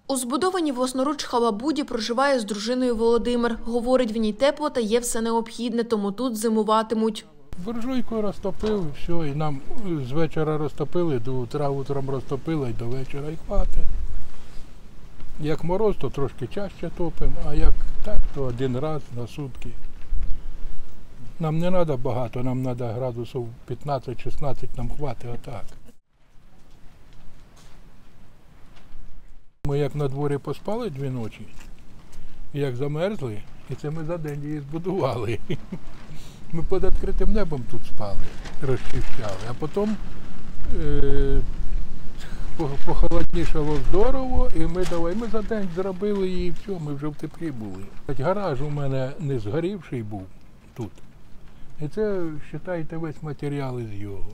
У збудованій власноруч халабуді проживає з дружиною Володимир. Говорить, в ній тепло та є все необхідне, тому тут зимуватимуть. Буржуйку розтопив, все, і нам з вечора розтопили, до утра утром розтопили, і до вечора і хватить. Як мороз, то трошки чаще топимо, а як так, то один раз на сутки. Нам не треба багато, нам треба градусів 15-16, нам хватить отак. Ми як на дворі поспали 2 ночі, як замерзли, і це ми за день її збудували. Ми під відкритим небом тут спали, розчищали, а потім похолоднішало здорово, і ми за день зробили її, і все, ми вже в теплі були. Гараж у мене не згорівший був тут. І це, вважайте, весь матеріал із його.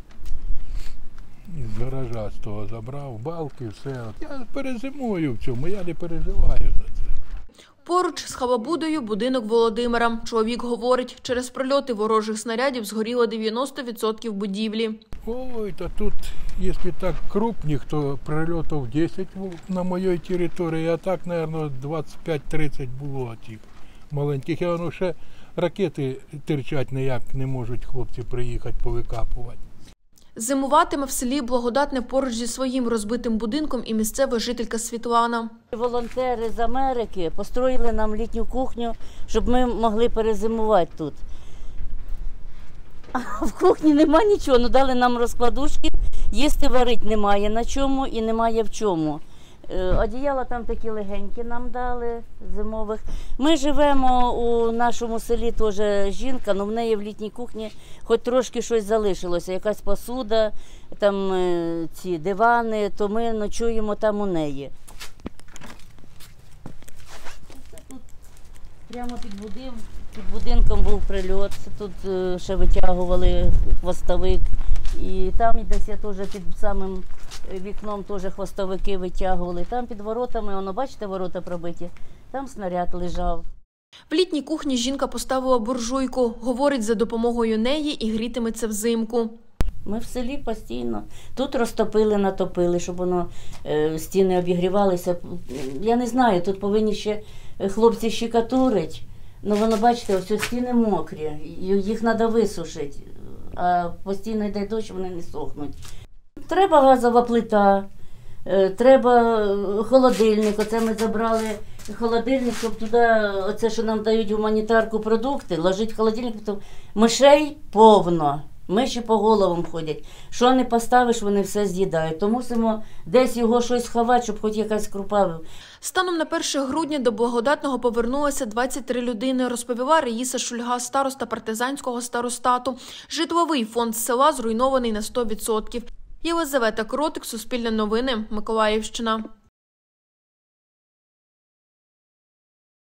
Із гаража з того забрав, балки, все. Я перезимую в цьому, я не переживаю за це. Поруч з халабудою будинок Володимира. Чоловік говорить, через прильоти ворожих снарядів згоріло 90% будівлі. Ой, та тут, якщо так крупних, то прильотів 10 на моїй території, а так, мабуть, 25-30 було тих маленьких. І воно ще ракети терчать ніяк не можуть хлопці приїхати повикапувати. Зимуватиме в селі Благодатне поруч зі своїм розбитим будинком і місцева жителька Світлана. Волонтери з Америки построїли нам літню кухню, щоб ми могли перезимувати тут. А в кухні нема нічого, ну дали нам розкладушки, їсти варити немає на чому і немає в чому. Одіяла там такі легенькі нам дали, зимових. Ми живемо у нашому селі, теж жінка, але в неї в літній кухні хоч трошки щось залишилося, якась посуда, там ці дивани, то ми ночуємо там у неї. Тут прямо під будинком був прильот, тут ще витягували хвостовик. І там десь я теж під самим вікном теж хвостовики витягували. Там під воротами, воно, бачите, ворота пробиті, там снаряд лежав. В літній кухні жінка поставила буржуйку. Говорить, за допомогою неї і грітиметься взимку. Ми в селі постійно. Тут розтопили, натопили, щоб воно стіни обігрівалися. Я не знаю, тут повинні ще хлопці щикатурити. Ну воно, бачите, ось стіни мокрі, їх треба висушити. А постійно йде дощ, вони не сохнуть. Треба газова плита, треба холодильник. Оце ми забрали холодильник, щоб туди, оце, що нам дають гуманітарку продукти, ложить холодильник, то мишей повно. Миші по головам ходять. Що не поставиш, вони все з'їдають. То мусимо десь його щось ховати, щоб хоч якась крупа. Станом на 1 грудня до Благодатного повернулося 23 людини, розповіла Раїса Шульга, староста партизанського старостату. Житловий фонд села зруйнований на 100%. Єлизавета Кротик, Суспільне новини, Миколаївщина.